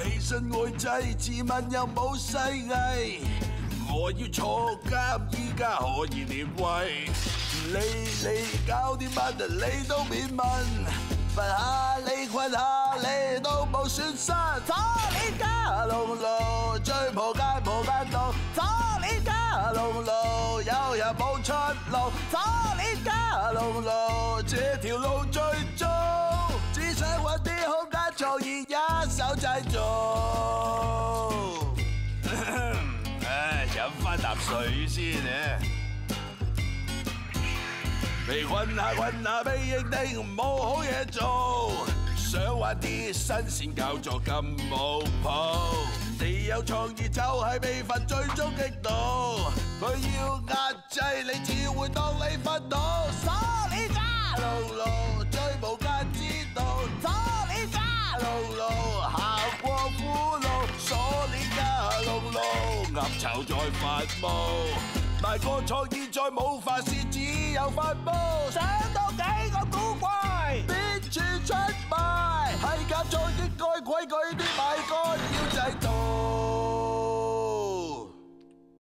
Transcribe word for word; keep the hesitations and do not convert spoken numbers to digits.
起身愛仔，自問又冇細藝。我要坐監，依家可以列位。你你搞啲乜你都免問，罰下你困下你都冇損失。左你家龍路，追蒲間蒲間道，左你家龍路，有日冇出路。左你家龍路，這條路最糟，只想揾啲空間創意一手製造。唉，飲翻啖水先啊！被困下困下，被認定冇好嘢做，想玩啲新鮮搞作咁冇譜。你有創意就係被罰最終極度，佢要壓制你，只會當你瞓到。鎖你家路路，追無間之道。鎖你家路路，行過苦路。鎖你家路路，鴨巢在發夢。大個創意再冇法事，只有發夢。想到幾個古怪，邊處出賣？係夾咗應該規矩